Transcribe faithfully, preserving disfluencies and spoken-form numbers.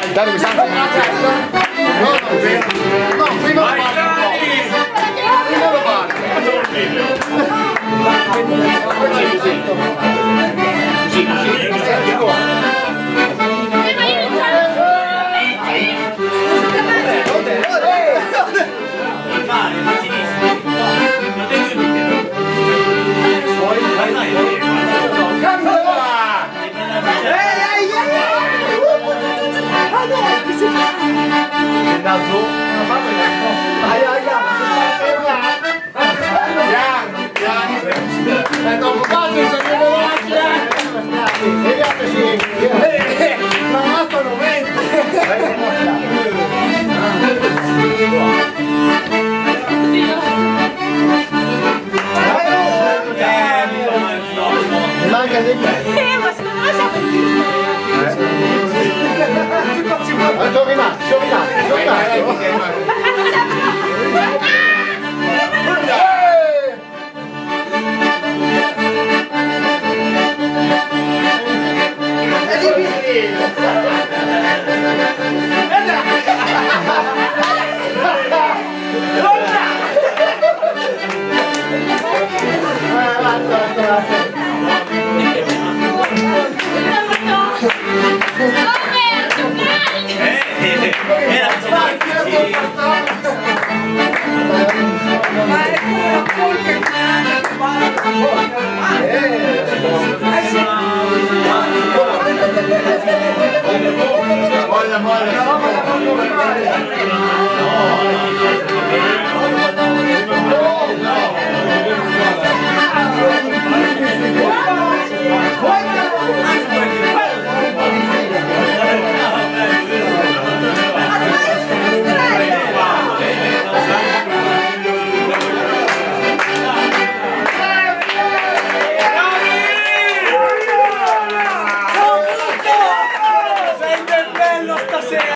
Tanto mi sta no, no, no, prima lo parlo. Prima lo parlo. Così, così. Senti qua. Manca dei pezzi. Eh, ma se non lascia per ma sono rimasto, sono rimasto, sono rimasto. È difficile. Voglia, voglia.